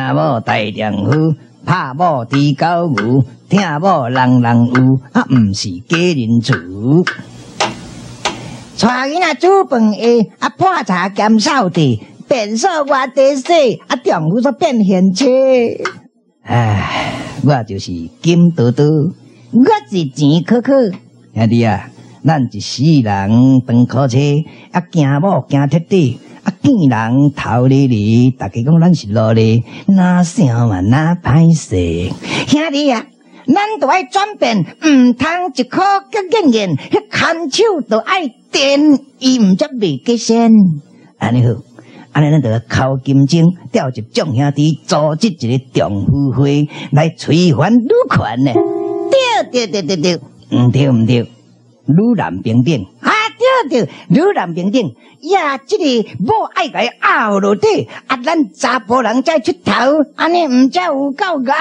某大丈夫，拍某猪狗牛，听某人人有，毋是假人厝。带囡仔煮饭下，破茶兼扫地，便所外地洗，丈夫煞变贤妻。唉，我就是金多多，我是钱可可。兄弟啊，咱一世人长苦车，行某行铁底，见人头里里，大家讲咱是奴隶，哪想嘛哪歹势。兄弟啊，咱都爱转变，唔通一颗脚硬硬，迄牵手都爱电，伊唔则未结仙。安尼好。安尼咱就靠金钟调集众兄弟，组织一个丈夫会来催还女权呢。对，唔对，女男平等对，女男平等。呀，这个某爱甲伊拗落底，咱查甫人才出头，安尼唔则有够牛。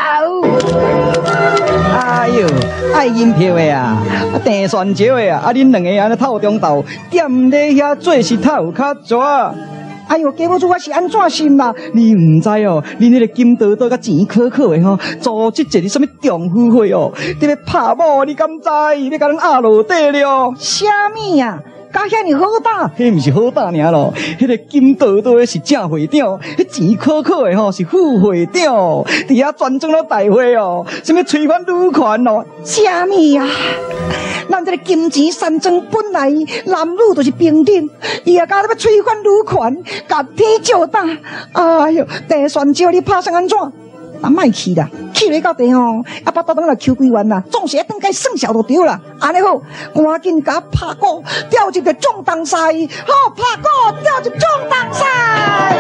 哎哟，爱银票的啊，订船桥的啊，恁两个安尼透中斗，踮咧遐做事透有较蛇。哎哟，家母主我是安怎心啦？你唔知哦，恁迄个金多多甲钱可可的吼，组织一个什么丈夫会哦，你要拍某，你敢知？要甲人压落底了？啥物啊？甲遐尼好打？迄毋是好打尔咯，迄个金多多是正会长，迄钱可可的吼是副会长，伫遐专整了大会哦，什么催翻女权哦？啥物啊？咱这个金钱三庄本来男女都是平等，伊也搞要催翻女权，甲天照打。哎哟，地选招你拍成安怎？莫去啦，去了到地吼，巴肚当来抽几元啦，总是等该算小就对啦。安尼好，赶紧甲拍鼓，调入个壮当赛，好拍鼓调入壮当赛。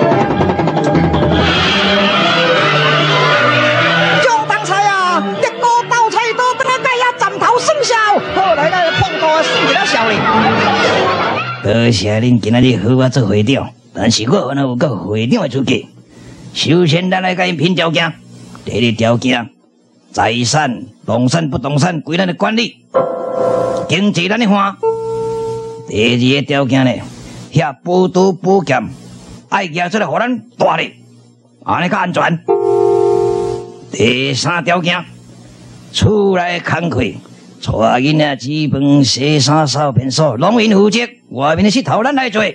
壮当赛啊，结果斗菜刀等下该遐站头算小，好来个碰到算了小哩。多谢恁今仔日和我做会长，但是我还有个会长的资格。首先，咱来甲因评条件。第一条件，财产、动产、不动产归咱的管理，经济咱的花。第二个条件呢，遐补刀补剑，爱举出来互咱大力，安尼较安全。第三条件，厝内工课，带囡仔煮饭、洗衫、扫便所，拢因负责，外面的事头咱来做。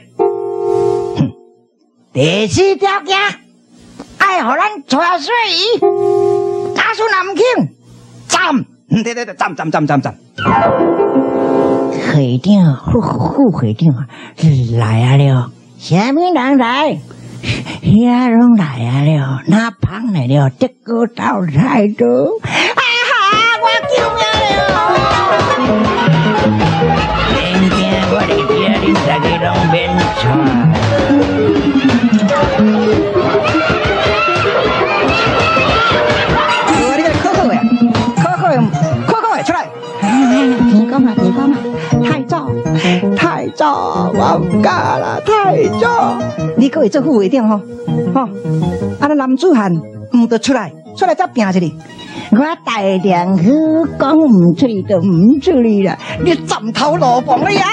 第四条件。爱互咱带水鱼，假使南京站，站。会长，副会长来啊了，啥物人来？遐拢来啊了，哪旁来了？这个倒菜多，啊哈！我救命了！明天我嚟接恁大家拢免穿。你讲嘛，太早，我唔敢啦，太早。你可以做副会长吼，安尼男子汉唔得出来再拼一哩。我大丈夫讲唔出就唔出哩啦，你站头落房了呀！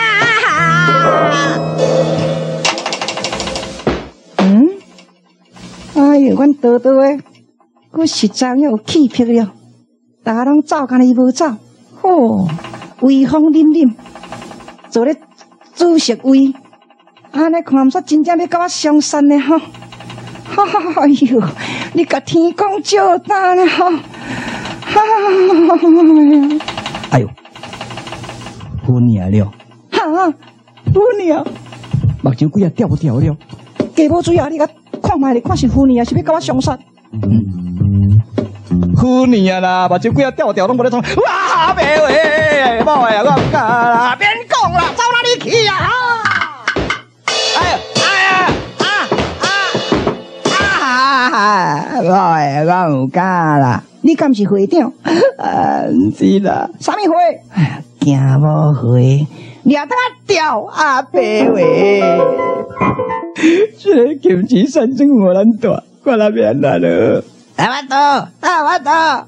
哎呦，阮多多诶，我实在有气魄了，大家拢走，干伊无走，威风凛凛，做咧主席位，安尼看毋煞真正要甲我相善呢吼！哎呦，你甲天公照大呢吼！哎呦，昏娘了！哈，昏娘，目睭鬼啊掉了！家母主啊，你甲看卖，你看是昏娘是要甲我相善？昏娘啦，目睭鬼啊掉拢无咧创，哇！别喂，某诶，我唔敢啦，免讲啦，走哪里去啊？某诶，我唔敢啦。你敢是会长？唔是啦。啥物会？惊某会，掠得我掉阿伯喂。这个金钱三庄无咱大，我那边来了。我到。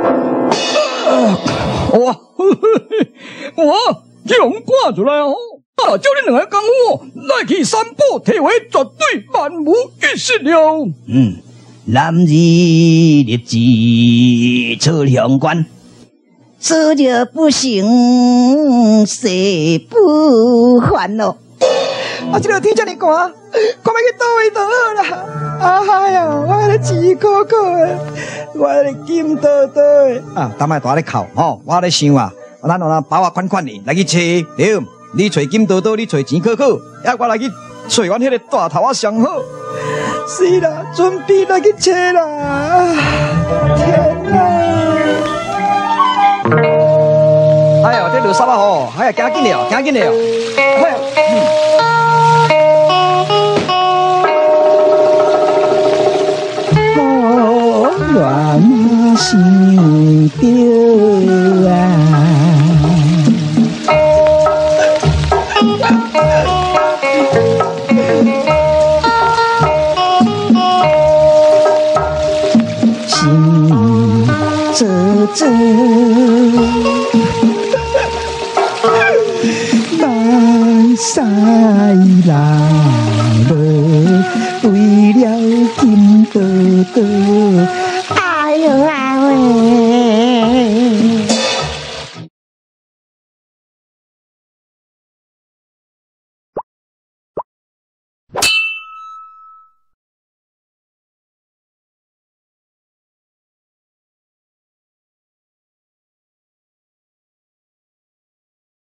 哇！我给我们挂出来哦。 照你两个功夫，来去三宝体会绝对万无一失了。 男儿立志出乡关，昨日不成，誓不还咯。这个天这么寒，看要去倒位就好啦。哎呀，我咧钱苦苦的，我咧金刀刀的啊！当摆大咧哭吼，我咧想啊，咱让包啊款款的来去找，对，你找金刀刀，你找钱苦苦，呀，我来去找阮迄个大头啊上好。是啦，准备来去找啦！天哪！哎呦，这落沙啊吼，哎呀，赶紧了，赶紧了！哎呦，我想着啊。做万塞来了，为了金刀刀，哎呦啊！